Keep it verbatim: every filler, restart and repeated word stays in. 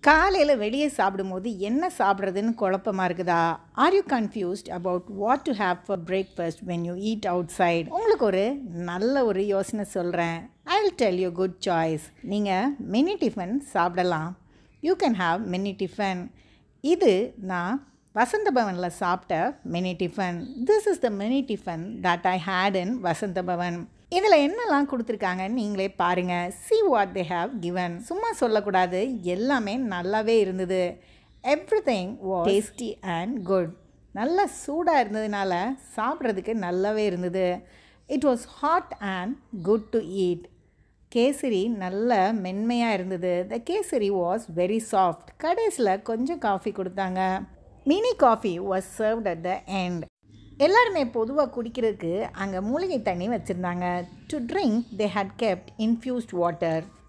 காலையில் வெளியே சாப்பிடும்போது என்ன சாப்பிட்றதுன்னு குழப்பமாக இருக்குதா? Are you confused about what to have for breakfast when you eat outside? உங்களுக்கு ஒரு நல்ல ஒரு யோசனை சொல்கிறேன். I will tell you good choice. நீங்கள் மினி டிஃபன் சாப்பிடலாம். You can have mini tiffin. இது நான் வசந்த பவனில் சாப்பிட்ட mini tiffin. This is the mini tiffin that I had in Vasantha Bhavan. இதில் என்னெல்லாம் கொடுத்துருக்காங்கன்னு நீங்களே பாருங்கள். see what they have given. சும்மா சொல்லக்கூடாது, எல்லாமே நல்லாவே இருந்தது. Everything was tasty and good. நல்லா சூடாக இருந்ததுனால சாப்பிட்றதுக்கு நல்லாவே இருந்தது. It was hot and good to eat. Kesari நல்ல மென்மையாக இருந்தது. The kesari was very soft. கடைசியில் கொஞ்சம் காஃபி கொடுத்தாங்க. Mini coffee was served at the end. எல்லாருமே பொதுவாக குடிக்கிறதுக்கு அங்கே மூலிகை தண்ணி வச்சுருந்தாங்க. To drink they had kept infused water.